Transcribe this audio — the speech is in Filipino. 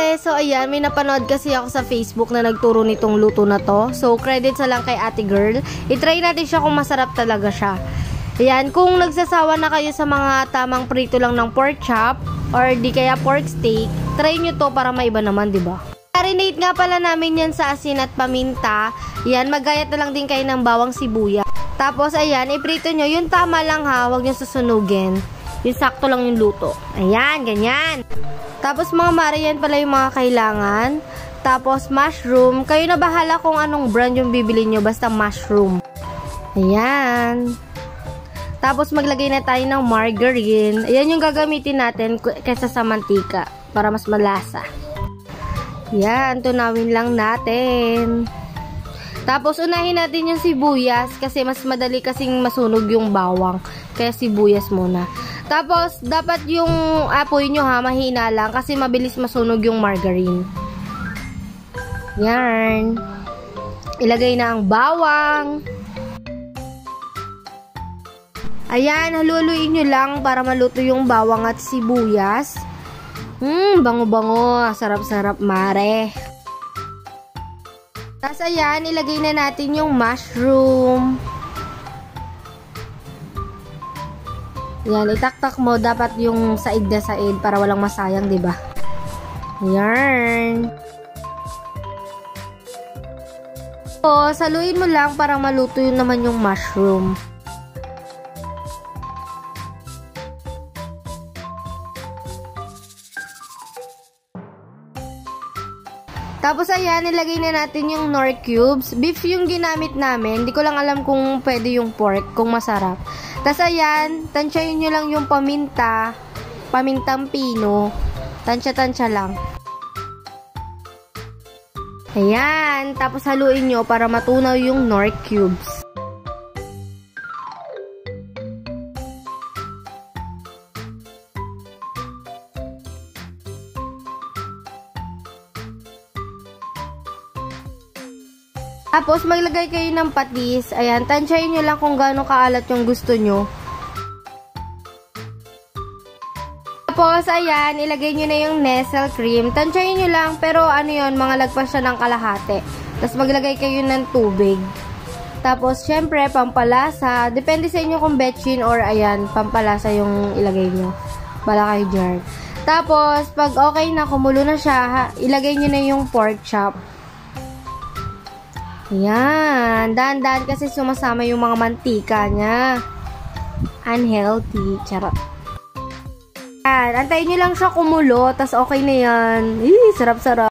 Mare, so ayan, may napanood kasi ako sa Facebook na nagturo nitong luto na to. So, credits na lang kay ate girl. I-try natin siya kung masarap talaga siya. Ayan, kung nagsasawa na kayo sa mga tamang prito lang ng pork chop or di kaya pork steak, try nyo to para maiba naman, diba? Marinate nga pala namin yan sa asin at paminta. Yan, magayat na lang din kayo ng bawang sibuyas. Tapos, ayan, iprito nyo. Yung tama lang ha, huwag nyo susunugin. Yung sakto lang yung luto. Ayan, ganyan. Tapos mga mare, yan pala yung mga kailangan. Tapos mushroom. Kayo na bahala kung anong brand yung bibili nyo. Basta mushroom. Ayan. Tapos maglagay na tayo ng margarine. Ayan yung gagamitin natin kaysa sa mantika. Para mas malasa. Ayan, tunawin lang natin. Tapos unahin natin yung sibuyas. Kasi mas madali kasing masunog yung bawang. Kaya sibuyas muna. Tapos, dapat yung apoy nyo ha, mahina lang kasi mabilis masunog yung margarine. Yan. Ilagay na ang bawang. Ayan, haluluin nyo lang para maluto yung bawang at sibuyas. Bango-bango. Sarap-sarap, mare. Tapos, ayan, ilagay na natin yung mushroom. Yan, itaktak mo. Dapat yung said na said para walang masayang, diba? Yan. O, saluin mo lang para maluto yun naman yung mushroom. Tapos, ayan, ilagay na natin yung Knorr cubes. Beef yung ginamit namin. Hindi ko lang alam kung pwede yung pork, kung masarap. Tapos, ayan, tansyahin nyo lang yung paminta. Pamintang pino. Tansya-tansya lang. Ayan. Tapos, haluin nyo para matunaw yung Knorr cubes. Tapos, maglagay kayo ng patis. Ayan, tansyahin nyo lang kung gaano kaalat yung gusto nyo. Tapos, ayan, ilagay nyo na yung Nestle cream. Tansyahin nyo lang, pero ano yun, mga lagpas siya ng kalahati. Tapos, maglagay kayo ng tubig. Tapos, syempre, pampalasa. Depende sa inyo kung betchin or, ayan, pampalasa yung ilagay nyo. Bala kayo dyan. Tapos, pag okay na, kumulo na siya, ilagay nyo na yung pork chop. Yan. Dahan-dahan kasi sumasama yung mga mantika niya. Unhealthy. Charot. Yan. Antayin nyo lang siya kumulo. Tas okay na yan. Sarap-sarap.